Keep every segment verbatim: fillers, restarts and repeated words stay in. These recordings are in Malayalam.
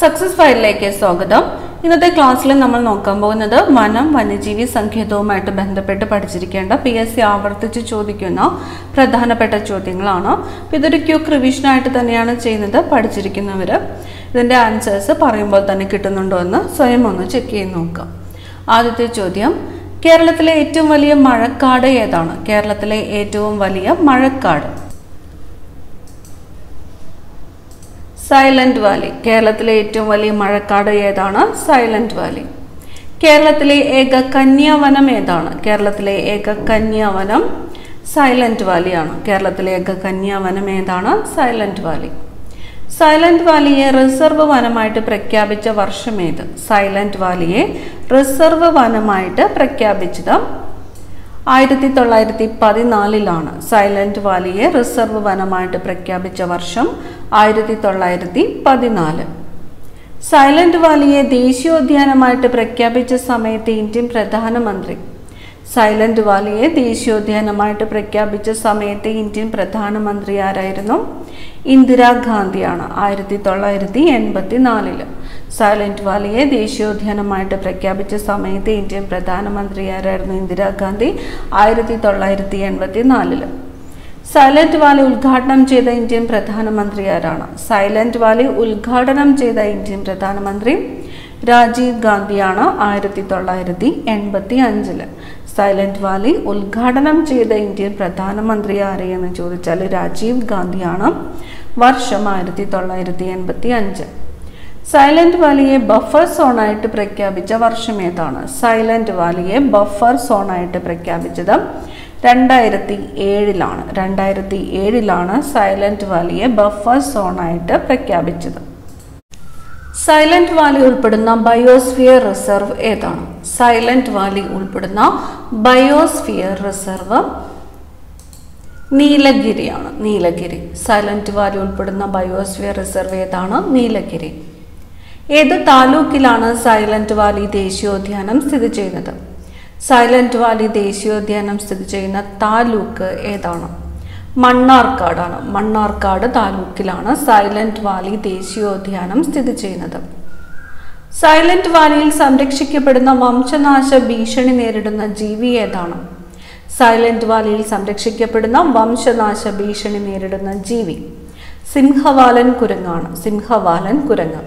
സക്സസ് ഫയലിലേക്ക് സ്വാഗതം. ഇന്നത്തെ ക്ലാസ്സിൽ നമ്മൾ നോക്കാൻ പോകുന്നത് വനം വന്യജീവി സങ്കേതവുമായിട്ട് ബന്ധപ്പെട്ട് പഠിച്ചിരിക്കേണ്ട പി എസ് സി ആവർത്തിച്ച് ചോദിക്കുന്ന പ്രധാനപ്പെട്ട ചോദ്യങ്ങളാണ്. ഇതൊരു ക്വിക്ക് റിവിഷനായിട്ട് തന്നെയാണ് ചെയ്യുന്നത്. പഠിച്ചിരിക്കുന്നവർ ഇതിൻ്റെ ആൻസേഴ്സ് പറയുമ്പോൾ തന്നെ കിട്ടുന്നുണ്ടോ എന്ന് സ്വയം ഒന്ന് ചെക്ക് ചെയ്ത് നോക്കാം. ആദ്യത്തെ ചോദ്യം, കേരളത്തിലെ ഏറ്റവും വലിയ മഴക്കാട് ഏതാണ്? കേരളത്തിലെ ഏറ്റവും വലിയ മഴക്കാട് സൈലന്റ് വാലി. കേരളത്തിലെ ഏറ്റവും വലിയ മഴക്കാട് ഏതാണ്? Silent valley. കേരളത്തിലെ ഏക കന്യാവനം ഏതാണ്? കേരളത്തിലെ ഏക കന്യാവനം സൈലന്റ് വാലിയാണ്. കേരളത്തിലെ ഏക കന്യാവനം ഏതാണ്? Silent valley. സൈലന്റ് വാലിയെ റിസർവ് വനമായിട്ട് പ്രഖ്യാപിച്ച വർഷം ഏത്? സൈലന്റ് വാലിയെ റിസർവ് വനമായിട്ട് പ്രഖ്യാപിച്ചത് ആയിരത്തി തൊള്ളായിരത്തി പതിനാലിലാണ്. സൈലന്റ് വാലിയെ റിസർവ് വനമായിട്ട് പ്രഖ്യാപിച്ച വർഷം ആയിരത്തി തൊള്ളായിരത്തി പതിനാല്. സൈലന്റ് വാലിയെ ദേശീയോദ്യാനമായിട്ട് പ്രഖ്യാപിച്ച സമയത്ത് ഇന്ത്യൻ പ്രധാനമന്ത്രി സൈലന്റ് വാലിയെ ദേശീയോദ്യാനമായിട്ട് പ്രഖ്യാപിച്ച സമയത്ത് ഇന്ത്യൻ പ്രധാനമന്ത്രി ആരായിരുന്നു? ഇന്ദിരാഗാന്ധിയാണ്. ആയിരത്തി തൊള്ളായിരത്തി എൺപത്തി നാലില് സൈലന്റ് വാലിയെ ദേശീയോദ്യാനമായിട്ട് പ്രഖ്യാപിച്ച സമയത്ത് ഇന്ത്യൻ പ്രധാനമന്ത്രി ആരായിരുന്നു? ഇന്ദിരാഗാന്ധി. ആയിരത്തി തൊള്ളായിരത്തി എൺപത്തി നാലില് സൈലന്റ് വാലി ഉദ്ഘാടനം ചെയ്ത ഇന്ത്യൻ പ്രധാനമന്ത്രി ആരാണ്? സൈലന്റ് വാലി ഉദ്ഘാടനം ചെയ്ത ഇന്ത്യൻ പ്രധാനമന്ത്രി രാജീവ് ഗാന്ധിയാണ്. ആയിരത്തി തൊള്ളായിരത്തി എൺപത്തി അഞ്ചില് സൈലന്റ് വാലി ഉദ്ഘാടനം ചെയ്ത ഇന്ത്യൻ പ്രധാനമന്ത്രി ആരെയെന്ന് ചോദിച്ചാൽ രാജീവ് ഗാന്ധിയാണ്. വർഷം ആയിരത്തി തൊള്ളായിരത്തി എൺപത്തി അഞ്ച്. സൈലന്റ് വാലിയെ ബഫർ സോണായിട്ട് പ്രഖ്യാപിച്ച വർഷം ഏതാണ്? സൈലന്റ് വാലിയെ ബഫർ സോണായിട്ട് പ്രഖ്യാപിച്ചത് രണ്ടായിരത്തി ഏഴിലാണ്. രണ്ടായിരത്തി ഏഴിലാണ് സൈലന്റ് വാലിയെ ബഫർ സോണായിട്ട് പ്രഖ്യാപിച്ചത്. സൈലന്റ് വാലി ഉൾപ്പെടുന്ന ബയോസ്ഫിയർ റിസർവ് ഏതാണ്? സൈലന്റ് വാലി ഉൾപ്പെടുന്ന ബയോസ്ഫിയർ റിസർവ് നീലഗിരിയാണ്. നീലഗിരി. സൈലന്റ് വാലി ഉൾപ്പെടുന്ന ബയോസ്ഫിയർ റിസർവ് ഏതാണ്? നീലഗിരി. ഏത് താലൂക്കിലാണ് സൈലന്റ് വാലി ദേശീയോദ്യാനം സ്ഥിതി ചെയ്യുന്നത്? സൈലന്റ് വാലി ദേശീയോദ്യാനം സ്ഥിതി ചെയ്യുന്ന താലൂക്ക് ഏതാണ്? മണ്ണാർക്കാടാണ്. മണ്ണാർക്കാട് താലൂക്കിലാണ് സൈലന്റ് വാലി ദേശീയോദ്യാനം സ്ഥിതി ചെയ്യുന്നത്. സൈലന്റ് വാലിയിൽ സംരക്ഷിക്കപ്പെടുന്ന വംശനാശ ഭീഷണി നേരിടുന്ന ജീവി ഏതാണ്? സൈലന്റ് വാലിയിൽ സംരക്ഷിക്കപ്പെടുന്ന വംശനാശ ഭീഷണി നേരിടുന്ന ജീവി സിംഹവാലൻ കുരങ്ങാണ്. സിംഹവാലൻ കുരങ്ങ്.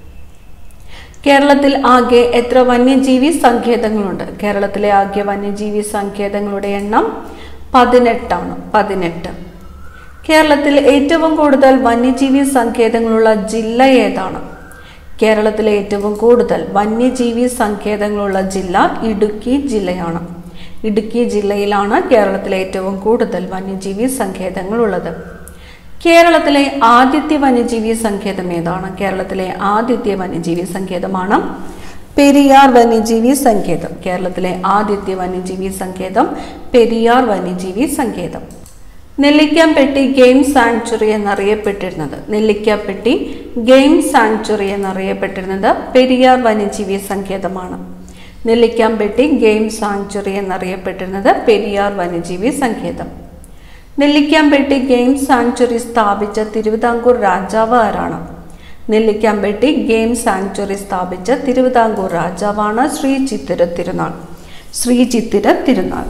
കേരളത്തിൽ ആകെ എത്ര വന്യജീവി സങ്കേതങ്ങളുണ്ട്? കേരളത്തിലെ ആകെ വന്യജീവി സങ്കേതങ്ങളുടെ എണ്ണം പതിനെട്ടാണ്. പതിനെട്ട്. കേരളത്തിൽ ഏറ്റവും കൂടുതൽ വന്യജീവി സങ്കേതങ്ങളുള്ള ജില്ല ഏതാണ്? കേരളത്തിലെ ഏറ്റവും കൂടുതൽ വന്യജീവി സങ്കേതങ്ങളുള്ള ജില്ല ഇടുക്കി ജില്ലയാണ്. ഇടുക്കി ജില്ലയിലാണ് കേരളത്തിലെ ഏറ്റവും കൂടുതൽ വന്യജീവി സങ്കേതങ്ങളുള്ളത്. കേരളത്തിലെ ആദ്യത്തെ വന്യജീവി സങ്കേതം ഏതാണ്? കേരളത്തിലെ ആദ്യത്തെ വന്യജീവി സങ്കേതമാണ് പെരിയാർ വന്യജീവി സങ്കേതം. കേരളത്തിലെ ആദ്യത്തെ വന്യജീവി സങ്കേതം പെരിയാർ വന്യജീവി സങ്കേതം. നെല്ലിക്കാംപെട്ടി ഗെയിം സാങ്ച്വറി എന്നറിയപ്പെട്ടിരുന്നത് നെല്ലിക്കാംപെട്ടി ഗെയിം സാങ്ച്വറി എന്നറിയപ്പെട്ടിരുന്നത് പെരിയാർ വന്യജീവി സങ്കേതമാണ്. നെല്ലിക്കാംപെട്ടി ഗെയിം സാങ്ച്വറി എന്നറിയപ്പെട്ടിരുന്നത് പെരിയാർ വന്യജീവി സങ്കേതം. നെല്ലിക്കാംപെട്ടി ഗെയിം സാങ്ച്വറി സ്ഥാപിച്ച തിരുവിതാംകൂർ രാജാവ് ആരാണ്? നെല്ലിക്കാംപെട്ടി ഗെയിം സാങ്ച്വറി സ്ഥാപിച്ച തിരുവിതാംകൂർ രാജാവാണ് ശ്രീ ചിത്തിര തിരുനാൾ. ശ്രീ ചിത്തിര തിരുനാൾ.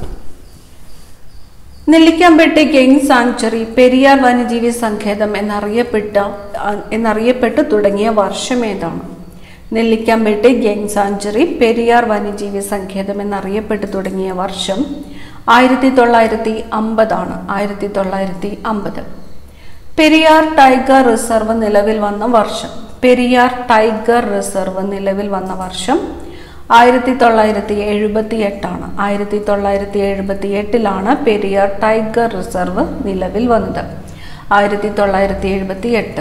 നെല്ലിക്കാംപെട്ടി ഗെയിം സാങ്ച്വറി പെരിയാർ വന്യജീവി സങ്കേതം എന്നറിയപ്പെട്ട എന്നറിയപ്പെട്ടു തുടങ്ങിയ വർഷം ഏതാണ്? നെല്ലിക്കാംപെട്ടി ഗെയിം സാങ്ച്വറി പെരിയാർ വന്യജീവി സങ്കേതം എന്നറിയപ്പെട്ടു തുടങ്ങിയ വർഷം ആയിരത്തി തൊള്ളായിരത്തി അമ്പതാണ്. ആയിരത്തി തൊള്ളായിരത്തി അമ്പത്. പെരിയാർ ടൈഗർ റിസർവ് നിലവിൽ വന്ന വർഷം പെരിയാർ ടൈഗർ റിസർവ് നിലവിൽ വന്ന വർഷം ആയിരത്തി തൊള്ളായിരത്തി എഴുപത്തി എട്ടാണ്. ആയിരത്തി തൊള്ളായിരത്തി എഴുപത്തി എട്ടിലാണ് പെരിയാർ ടൈഗർ റിസർവ് നിലവിൽ വന്നത്. ആയിരത്തി തൊള്ളായിരത്തി എഴുപത്തി എട്ട്.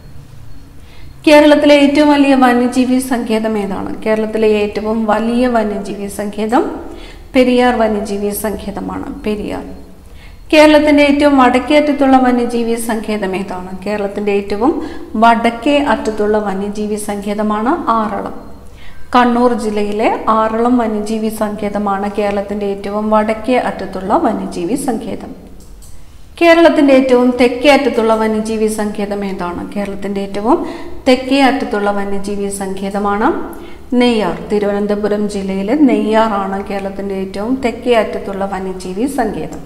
കേരളത്തിലെ ഏറ്റവും വലിയ വന്യജീവി സങ്കേതം ഏതാണ്? കേരളത്തിലെ ഏറ്റവും വലിയ വന്യജീവി സങ്കേതം പെരിയാർ വന്യജീവി സങ്കേതമാണ്. പെരിയാർ. കേരളത്തിന്റെ ഏറ്റവും വടക്കേ അറ്റത്തുള്ള വന്യജീവി സങ്കേതം ഏതാണ്? കേരളത്തിന്റെ ഏറ്റവും വടക്കേ അറ്റത്തുള്ള വന്യജീവി സങ്കേതമാണ് ആറളം. കണ്ണൂർ ജില്ലയിലെ ആറളം വന്യജീവി സങ്കേതമാണ് കേരളത്തിന്റെ ഏറ്റവും വടക്കേ അറ്റത്തുള്ള വന്യജീവി സങ്കേതം. കേരളത്തിന്റെ ഏറ്റവും തെക്കേ അറ്റത്തുള്ള വന്യജീവി സങ്കേതം ഏതാണ്? കേരളത്തിന്റെ ഏറ്റവും തെക്കേ അറ്റത്തുള്ള വന്യജീവി സങ്കേതമാണ് നെയ്യാർ. തിരുവനന്തപുരം ജില്ലയിലെ നെയ്യാറാണ് കേരളത്തിന്റെ ഏറ്റവും തെക്കേ അറ്റത്തുള്ള വന്യജീവി സങ്കേതം.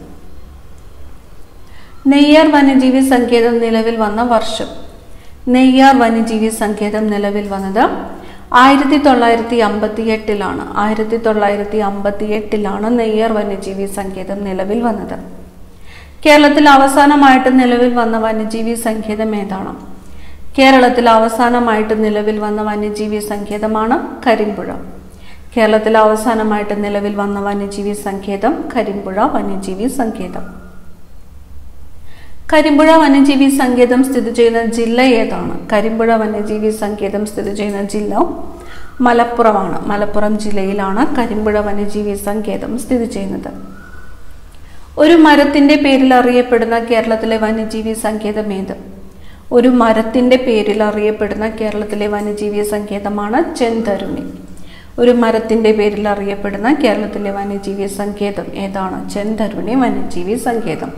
നെയ്യാർ വന്യജീവി സങ്കേതം നിലവിൽ വന്ന വർഷം. നെയ്യാർ വന്യജീവി സങ്കേതം നിലവിൽ വന്നത് ആയിരത്തി തൊള്ളായിരത്തി അമ്പത്തി എട്ടിലാണ്. ആയിരത്തി തൊള്ളായിരത്തി അമ്പത്തി എട്ടിലാണ് നെയ്യാർ വന്യജീവി സങ്കേതം നിലവിൽ വന്നത്. കേരളത്തിൽ അവസാനമായിട്ട് നിലവിൽ വന്ന വന്യജീവി സങ്കേതം ഏതാണ്? കേരളത്തിൽ അവസാനമായിട്ട് നിലവിൽ വന്ന വന്യജീവി സങ്കേതമാണ് കരിമ്പുഴ. കേരളത്തിൽ അവസാനമായിട്ട് നിലവിൽ വന്ന വന്യജീവി സങ്കേതം കരിമ്പുഴ വന്യജീവി സങ്കേതം. കരിമ്പുഴ വന്യജീവി സങ്കേതം സ്ഥിതി ചെയ്യുന്ന ജില്ല ഏതാണ്? കരിമ്പുഴ വന്യജീവി സങ്കേതം സ്ഥിതി ചെയ്യുന്ന ജില്ല മലപ്പുറമാണ്. മലപ്പുറം ജില്ലയിലാണ് കരിമ്പുഴ വന്യജീവി സങ്കേതം സ്ഥിതി ചെയ്യുന്നത്. ഒരു മരത്തിന്റെ പേരിൽ അറിയപ്പെടുന്ന കേരളത്തിലെ വന്യജീവി സങ്കേതം ഏത്? ഒരു മരത്തിന്റെ പേരിൽ അറിയപ്പെടുന്ന കേരളത്തിലെ വന്യജീവി സങ്കേതമാണ് ചെന്തരുണി. ഒരു മരത്തിന്റെ പേരിൽ അറിയപ്പെടുന്ന കേരളത്തിലെ വന്യജീവി സങ്കേതം ഏതാണ്? ചെന്തരുണി വന്യജീവി സങ്കേതം.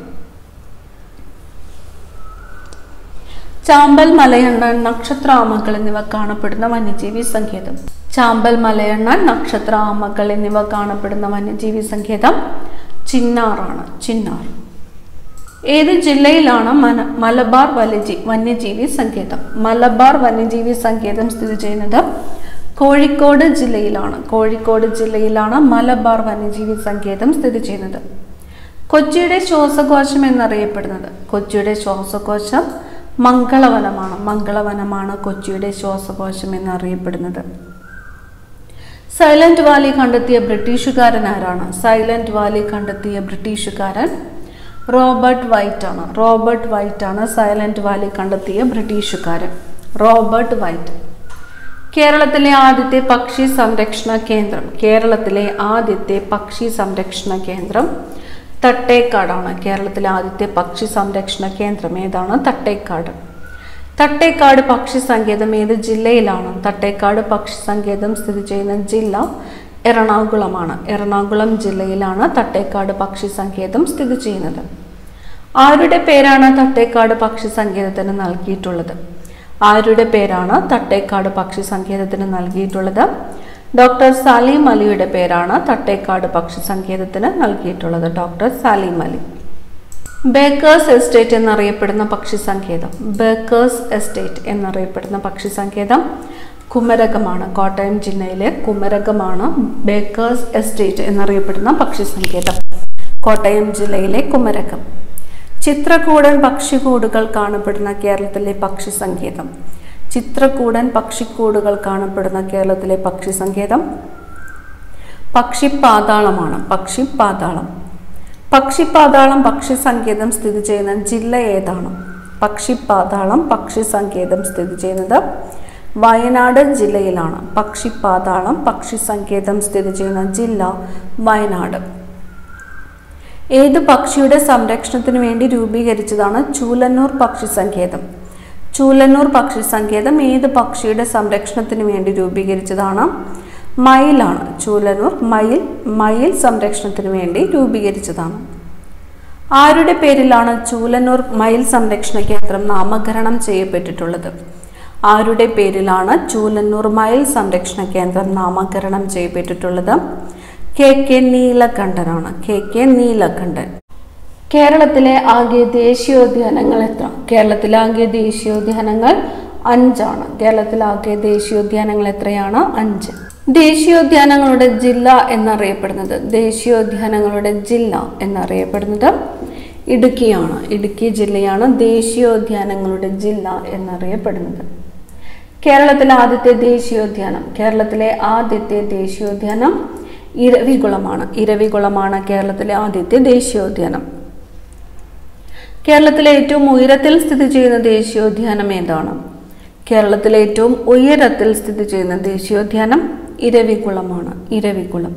ചാമ്പൽ, മലയണ്ണാൻ, നക്ഷത്ര ആമകൾ എന്നിവ കാണപ്പെടുന്ന വന്യജീവി സങ്കേതം. ചാമ്പൽ, മലയണ്ണാൻ, നക്ഷത്ര ആമകൾ എന്നിവ കാണപ്പെടുന്ന വന്യജീവി സങ്കേതം ചിന്നാറാണ്. ചിന്നാർ. ഏത് ജില്ലയിലാണ് മലബാർ വന്യജീവി വന്യജീവി സങ്കേതം? മലബാർ വന്യജീവി സങ്കേതം സ്ഥിതി ചെയ്യുന്നത് കോഴിക്കോട് ജില്ലയിലാണ്. കോഴിക്കോട് ജില്ലയിലാണ് മലബാർ വന്യജീവി സങ്കേതം സ്ഥിതി ചെയ്യുന്നത്. കൊച്ചിയുടെ ശ്വാസകോശം എന്നറിയപ്പെടുന്നത്. കൊച്ചിയുടെ ശ്വാസകോശം മംഗളവനമാണ്. മംഗളവനമാണ് കൊച്ചിയുടെ ശ്വാസകോശം എന്നറിയപ്പെടുന്നത്. സൈലന്റ് വാലി കണ്ടെത്തിയ ബ്രിട്ടീഷുകാരൻ ആരാണ്? സൈലന്റ് വാലി കണ്ടെത്തിയ ബ്രിട്ടീഷുകാരൻ റോബർട്ട് വൈറ്റ് ആണ്. റോബർട്ട് വൈറ്റ് ആണ് സൈലന്റ് വാലി കണ്ടെത്തിയ ബ്രിട്ടീഷുകാരൻ. Robert white. കേരളത്തിലെ ആദ്യത്തെ പക്ഷി സംരക്ഷണ കേന്ദ്രം. കേരളത്തിലെ ആദ്യത്തെ പക്ഷി സംരക്ഷണ കേന്ദ്രം തട്ടേക്കാടാണ്. കേരളത്തിലെ ആദ്യത്തെ പക്ഷി സംരക്ഷണ കേന്ദ്രം ഏതാണ്? തട്ടേക്കാട്. തട്ടേക്കാട് പക്ഷി സങ്കേതം ഏത് ജില്ലയിലാണ്? തട്ടേക്കാട് പക്ഷി സങ്കേതം സ്ഥിതി ചെയ്യുന്ന ജില്ല എറണാകുളമാണ്. എറണാകുളം ജില്ലയിലാണ് തട്ടേക്കാട് പക്ഷി സങ്കേതം സ്ഥിതി ചെയ്യുന്നത്. ആരുടെ പേരാണ് തട്ടേക്കാട് പക്ഷി സങ്കേതത്തിന് നൽകിയിട്ടുള്ളത്? ആരുടെ പേരാണ് തട്ടേക്കാട് പക്ഷി സങ്കേതത്തിന് നൽകിയിട്ടുള്ളത്? ഡോക്ടർ സലീം അലിയുടെ പേരാണ് തട്ടേക്കാട് പക്ഷി സങ്കേതത്തിന് നൽകിയിട്ടുള്ളത്. Doctor Salim Ali. Bakers estate എന്നറിയപ്പെടുന്ന പക്ഷി സങ്കേതം. ബേക്കേഴ്സ് എസ്റ്റേറ്റ് എന്നറിയപ്പെടുന്ന പക്ഷി സങ്കേതം കുമരകമാണ്. കോട്ടയം ജില്ലയിലെ കുമരകമാണ് ബേക്കേഴ്സ് എസ്റ്റേറ്റ് എന്നറിയപ്പെടുന്ന പക്ഷി സങ്കേതം. കോട്ടയം ജില്ലയിലെ കുമരകം. ചിത്രകൂടൻ പക്ഷിക്കൂടുകൾ കാണപ്പെടുന്ന കേരളത്തിലെ പക്ഷി സങ്കേതം. ചിത്രകൂടൻ പക്ഷിക്കൂടുകൾ കാണപ്പെടുന്ന കേരളത്തിലെ പക്ഷി സങ്കേതം പക്ഷിപ്പാതാളമാണ്. പക്ഷിപ്പാതാളം. പക്ഷിപ്പാതാളം പക്ഷി സങ്കേതം സ്ഥിതി ചെയ്യുന്ന ജില്ല ഏതാണ്? പക്ഷിപ്പാതാളം പക്ഷി സങ്കേതം സ്ഥിതി ചെയ്യുന്നത് വയനാട് ജില്ലയിലാണ്. പക്ഷിപ്പാതാളം പക്ഷി സങ്കേതം സ്ഥിതി ചെയ്യുന്ന ജില്ല വയനാട്. ഏത് പക്ഷിയുടെ സംരക്ഷണത്തിന് വേണ്ടി രൂപീകരിച്ചതാണ് ചൂലന്നൂർ പക്ഷി സങ്കേതം? ചൂലന്നൂർ പക്ഷി സങ്കേതം ഏത് പക്ഷിയുടെ സംരക്ഷണത്തിന് വേണ്ടി രൂപീകരിച്ചതാണ്? മയിലാണ്. ചൂലന്നൂർ മയിൽ മയിൽ സംരക്ഷണത്തിന് വേണ്ടി രൂപീകരിച്ചതാണ്. ആരുടെ പേരിലാണ് ചൂലന്നൂർ മയിൽ സംരക്ഷണ കേന്ദ്രം നാമകരണം ചെയ്യപ്പെട്ടിട്ടുള്ളത്? ആരുടെ പേരിലാണ് ചൂലന്നൂർ മയിൽ സംരക്ഷണ കേന്ദ്രം നാമകരണം ചെയ്യപ്പെട്ടിട്ടുള്ളത്? കെ കെ നീലകണ്ഠനാണ്. K K Neelakantan. കേരളത്തിലെ ആകെ ദേശീയോദ്യാനങ്ങൾ എത്ര? കേരളത്തിലെ ആകെ ദേശീയോദ്യാനങ്ങൾ അഞ്ചാണ്. കേരളത്തിലെ ആകെ ദേശീയോദ്യാനങ്ങൾ എത്രയാണ്? അഞ്ച്. ദേശീയോദ്യാനങ്ങളുടെ ജില്ല എന്നറിയപ്പെടുന്നത് ദേശീയോദ്യാനങ്ങളുടെ ജില്ല എന്നറിയപ്പെടുന്നത് ഇടുക്കിയാണ്. ഇടുക്കി ജില്ലയാണ് ദേശീയോദ്യാനങ്ങളുടെ ജില്ല എന്നറിയപ്പെടുന്നത്. കേരളത്തിലെ ആദ്യത്തെ ദേശീയോദ്യാനം. കേരളത്തിലെ ആദ്യത്തെ ദേശീയോദ്യാനം ഇരവികുളമാണ്. ഇരവികുളമാണ് കേരളത്തിലെ ആദ്യത്തെ ദേശീയോദ്യാനം. കേരളത്തിലെ ഏറ്റവും ഉയരത്തിൽ സ്ഥിതി ചെയ്യുന്ന ദേശീയോദ്യാനം ഏതാണ്? കേരളത്തിലെ ഏറ്റവും ഉയരത്തിൽ സ്ഥിതി ചെയ്യുന്ന ദേശീയോദ്യാനം ഇരവികുളമാണ്. ഇരവികുളം.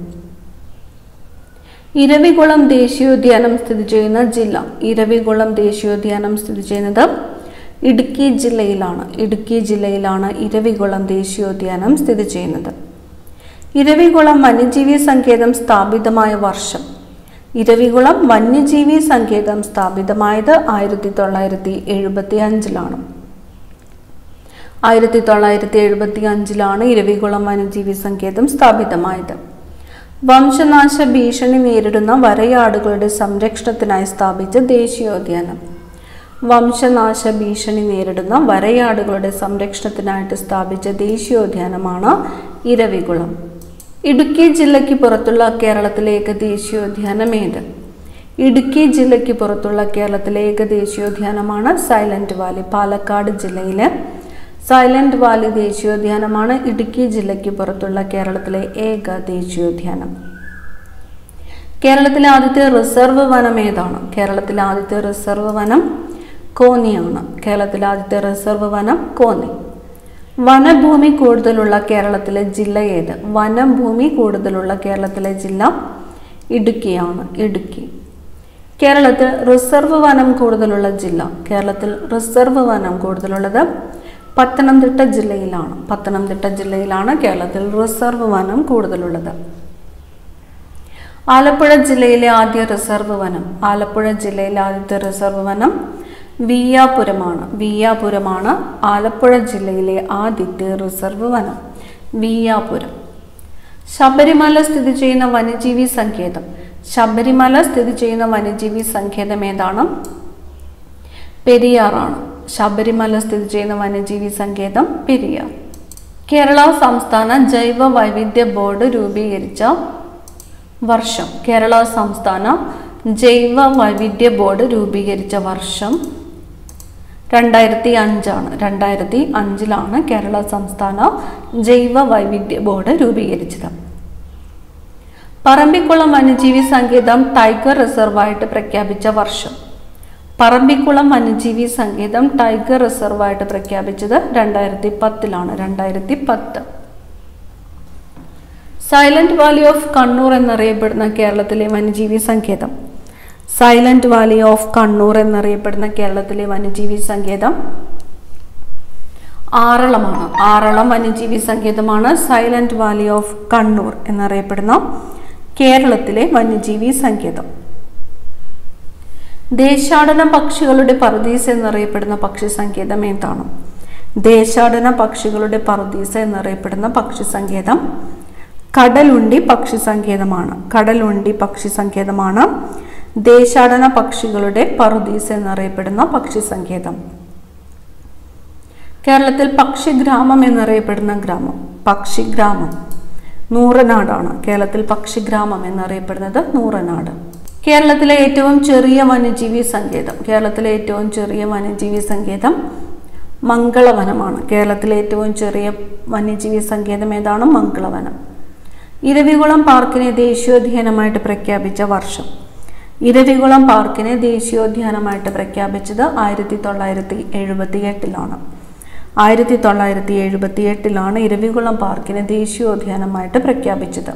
ഇരവികുളം ദേശീയോദ്യാനം സ്ഥിതി ചെയ്യുന്ന ജില്ല. ഇരവികുളം ദേശീയോദ്യാനം സ്ഥിതി ചെയ്യുന്നത് ഇടുക്കി ജില്ലയിലാണ്. ഇടുക്കി ജില്ലയിലാണ് ഇരവികുളം ദേശീയോദ്യാനം സ്ഥിതി ചെയ്യുന്നത്. ഇരവികുളം വന്യജീവി സങ്കേതം സ്ഥാപിതമായ വർഷം. ഇരവികുളം വന്യജീവി സങ്കേതം സ്ഥാപിതമായത് ആയിരത്തി തൊള്ളായിരത്തി എഴുപത്തി അഞ്ചിലാണ്. ആയിരത്തി തൊള്ളായിരത്തി എഴുപത്തി അഞ്ചിലാണ് ഇരവികുളം വന്യജീവി സങ്കേതം സ്ഥാപിതമായത്. വംശനാശ ഭീഷണി നേരിടുന്ന വരയാടുകളുടെ സംരക്ഷണത്തിനായി സ്ഥാപിച്ച ദേശീയോദ്യാനം. വംശനാശ ഭീഷണി നേരിടുന്ന വരയാടുകളുടെ സംരക്ഷണത്തിനായിട്ട് സ്ഥാപിച്ച ദേശീയോദ്യാനമാണ് ഇരവികുളം. ഇടുക്കി ജില്ലയ്ക്ക് പുറത്തുള്ള കേരളത്തിലെ ഏക ദേശീയോദ്യാനം ഏത്? ഇടുക്കി ജില്ലയ്ക്ക് പുറത്തുള്ള കേരളത്തിലെ ഏക ദേശീയോദ്യാനമാണ് സൈലന്റ് വാലി. പാലക്കാട് ജില്ലയിലെ സൈലന്റ് വാലി ദേശീയോദ്യാനമാണ് ഇടുക്കി ജില്ലയ്ക്ക് പുറത്തുള്ള കേരളത്തിലെ ഏക ദേശീയോദ്യാനം. കേരളത്തിലെ ആദ്യത്തെ റിസർവ് വനം ഏതാണ്? കേരളത്തിലെ ആദ്യത്തെ റിസർവ് വനം കോന്നിയാണ്. കേരളത്തിലെ ആദ്യത്തെ റിസർവ് വനം കോന്നി. വനഭൂമി കൂടുതലുള്ള കേരളത്തിലെ ജില്ല ഏത്? വനഭൂമി കൂടുതലുള്ള കേരളത്തിലെ ജില്ല ഇടുക്കിയാണ്. ഇടുക്കി. കേരളത്തിൽ റിസർവ് വനം കൂടുതലുള്ള ജില്ല. കേരളത്തിൽ റിസർവ് വനം കൂടുതലുള്ളത് പത്തനംതിട്ട ജില്ലയിലാണ്. പത്തനംതിട്ട ജില്ലയിലാണ് കേരളത്തിൽ റിസർവ് വനം കൂടുതലുള്ളത്. ആലപ്പുഴ ജില്ലയിലെ ആദ്യ റിസർവ് വനം. ആലപ്പുഴ ജില്ലയിലെ ആദ്യത്തെ റിസർവ് വനം വിയ്യാപുരമാണ്. വിയ്യാപുരമാണ് ആലപ്പുഴ ജില്ലയിലെ ആദ്യത്തെ റിസർവ് വനം. വിയ്യാപുരം. ശബരിമല സ്ഥിതി ചെയ്യുന്ന വന്യജീവി സങ്കേതം. ശബരിമല സ്ഥിതി ചെയ്യുന്ന വന്യജീവി സങ്കേതം ഏതാണ്? പെരിയാറാണ്. ശബരിമല സ്ഥിതി ചെയ്യുന്ന വന്യജീവി സങ്കേതം പെരിയാർ. കേരള സംസ്ഥാന ജൈവ വൈവിധ്യ ബോർഡ് രൂപീകരിച്ച വർഷം. കേരള സംസ്ഥാന ജൈവ വൈവിധ്യ ബോർഡ് രൂപീകരിച്ച വർഷം രണ്ടായിരത്തി അഞ്ചാണ്. രണ്ടായിരത്തി അഞ്ചിലാണ് കേരള സംസ്ഥാന ജൈവ വൈവിധ്യ ബോർഡ് രൂപീകരിച്ചത്. പറമ്പിക്കുളം വന്യജീവി സങ്കേതം ടൈഗർ റിസർവായിട്ട് പ്രഖ്യാപിച്ച വർഷം. പറമ്പിക്കുളം വന്യജീവി സങ്കേതം ടൈഗർ റിസർവായിട്ട് പ്രഖ്യാപിച്ചത് രണ്ടായിരത്തി പത്തിലാണ്. രണ്ടായിരത്തി പത്ത്. സൈലന്റ് വാലി ഓഫ് കണ്ണൂർ എന്നറിയപ്പെടുന്ന കേരളത്തിലെ വന്യജീവി സങ്കേതം. സൈലന്റ് വാലി ഓഫ് കണ്ണൂർ എന്നറിയപ്പെടുന്ന കേരളത്തിലെ വന്യജീവി സങ്കേതം ആറളമാണ്. ആറളം വന്യജീവി സങ്കേതമാണ് സൈലന്റ് വാലി ഓഫ് കണ്ണൂർ എന്നറിയപ്പെടുന്ന കേരളത്തിലെ വന്യജീവി സങ്കേതം. ദേശാടന പക്ഷികളുടെ പറുദീസ് എന്നറിയപ്പെടുന്ന പക്ഷി സങ്കേതം ഏതാണ്? ദേശാടന പക്ഷികളുടെ പറുദീസ് എന്നറിയപ്പെടുന്ന പക്ഷി സങ്കേതം കടലുണ്ടി പക്ഷി സങ്കേതമാണ്. കടലുണ്ടി പക്ഷി സങ്കേതമാണ് ദേശാടന പക്ഷികളുടെ പറുദീസ് എന്നറിയപ്പെടുന്ന പക്ഷി സങ്കേതം. കേരളത്തിൽ പക്ഷിഗ്രാമം എന്നറിയപ്പെടുന്ന ഗ്രാമം. പക്ഷിഗ്രാമം നൂറനാടാണ്. കേരളത്തിൽ പക്ഷിഗ്രാമം എന്നറിയപ്പെടുന്നത് നൂറനാട്. കേരളത്തിലെ ഏറ്റവും ചെറിയ വന്യജീവി സങ്കേതം. കേരളത്തിലെ ഏറ്റവും ചെറിയ വന്യജീവി സങ്കേതം മംഗളവനമാണ്. കേരളത്തിലെ ഏറ്റവും ചെറിയ വന്യജീവി സങ്കേതം ഏതാണ്? മംഗളവനം. ഇരവികുളം പാർക്കിനെ ദേശീയോദ്യാനമായിട്ട് പ്രഖ്യാപിച്ച വർഷം. ഇരവികുളം പാർക്കിനെ ദേശീയോദ്യാനമായിട്ട് പ്രഖ്യാപിച്ചത് ആയിരത്തി തൊള്ളായിരത്തി എഴുപത്തി എട്ടിലാണ്. ആയിരത്തി തൊള്ളായിരത്തി എഴുപത്തി എട്ടിലാണ് ഇരവികുളം പാർക്കിനെ ദേശീയോദ്യാനമായിട്ട് പ്രഖ്യാപിച്ചത്.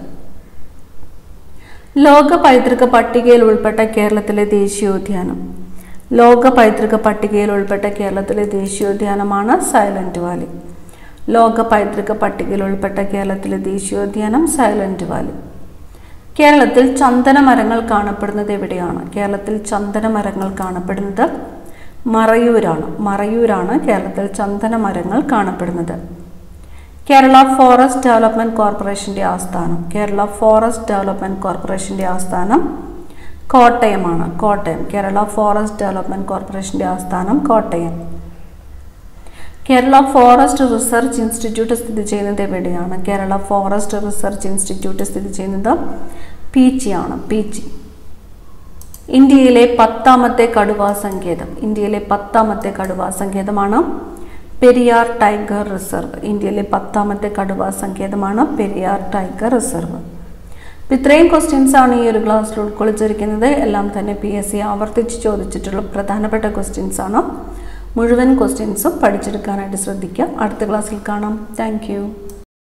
ലോക പൈതൃക പട്ടികയിൽ ഉൾപ്പെട്ട കേരളത്തിലെ ദേശീയോദ്യാനം. ലോക പൈതൃക പട്ടികയിൽ ഉൾപ്പെട്ട കേരളത്തിലെ ദേശീയോദ്യാനമാണ് സൈലന്റ് വാലി. ലോക പൈതൃക പട്ടികയിൽ ഉൾപ്പെട്ട കേരളത്തിലെ ദേശീയോദ്യാനം സൈലന്റ് വാലി. കേരളത്തിൽ ചന്ദന മരങ്ങൾ കാണപ്പെടുന്നത് എവിടെയാണ്? കേരളത്തിൽ ചന്ദന മരങ്ങൾ കാണപ്പെടുന്നത് മറയൂരാണ്. മറയൂരാണ് കേരളത്തിൽ ചന്ദന മരങ്ങൾ കാണപ്പെടുന്നത്. കേരള ഫോറസ്റ്റ് ഡെവലപ്മെന്റ് കോർപ്പറേഷന്റെ ആസ്ഥാനം. കേരള ഫോറസ്റ്റ് ഡെവലപ്മെന്റ് കോർപ്പറേഷന്റെ ആസ്ഥാനം കോട്ടയമാണ്. കോട്ടയം. കേരള ഫോറസ്റ്റ് ഡെവലപ്മെന്റ് കോർപ്പറേഷന്റെ ആസ്ഥാനം Kottayam. Kerala forest research institute സ്ഥിതി ചെയ്യുന്നത് എവിടെയാണ്? കേരള ഫോറസ്റ്റ് റിസർച്ച് ഇൻസ്റ്റിറ്റ്യൂട്ട് സ്ഥിതി ചെയ്യുന്നത് പീച്ചിയാണ്. പീച്ചി. ഇന്ത്യയിലെ പത്താമത്തെ കടുവാ സങ്കേതം. ഇന്ത്യയിലെ പത്താമത്തെ കടുവാ സങ്കേതമാണ് പെരിയാർ ടൈഗർ റിസർവ്. ഇന്ത്യയിലെ പത്താമത്തെ കടുവാ സങ്കേതമാണ് പെരിയാർ ടൈഗർ റിസർവ്. ഇത്രയും ക്വസ്റ്റ്യൻസ് ആണ് ഈ ഒരു ക്ലാസ്സിൽ ഉൾക്കൊള്ളിച്ചിരിക്കുന്നത്. എല്ലാം തന്നെ പി എസ് സി ആവർത്തിച്ച് ചോദിച്ചിട്ടുള്ള പ്രധാനപ്പെട്ട ക്വസ്റ്റ്യൻസ് ആണ്. മുഴുവൻ ക്വസ്റ്റ്യൻസും പഠിച്ചെടുക്കാനായിട്ട് ശ്രദ്ധിക്കുക. അടുത്ത ക്ലാസ്സിൽ കാണാം. Thank U.